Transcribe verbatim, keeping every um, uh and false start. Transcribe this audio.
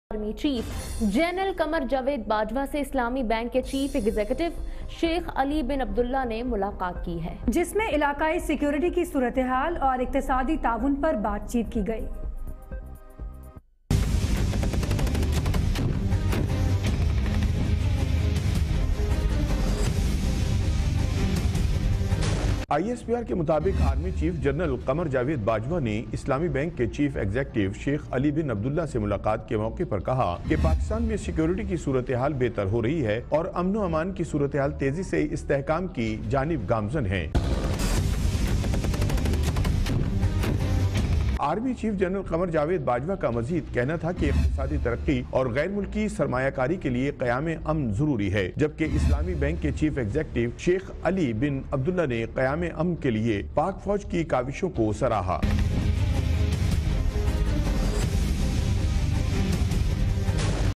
Army chief general Qamar Javed Bajwa से इस्लामी bank के chief executive Sheikh Ali bin Abdullah ने मुलाकात की है, जिसमें इलाकाई सिक्योरिटी की सूरत हाल और इक्तिसादी ताउन पर बातचीत की गई। आई एस पी आर के मुताबिक army chief general Qamar Javed Bajwa ने इस्लामी बैंक के chief executive Sheikh Ali bin Abdullah से मुलाकात के मौके पर कहा कि पाकिस्तान में सिक्योरिटी की सूरत हाल बेहतर हो रही है और अमन व अमान की सूरत हाल तेजी से इस्तेहकाम की जानिब गामजन है। Army chief general Qamar Javed Bajwa का मजीद कहना था कि इक़्तिसादी तरक्की और गैर मुल्की सरमायाकारी के लिए क़याम अमन जरूरी है, जबकि इस्लामी बैंक के chief executive Sheikh Ali bin Abdullah ने क़याम अमन के लिए पाक फौज की काविशों को सराहा।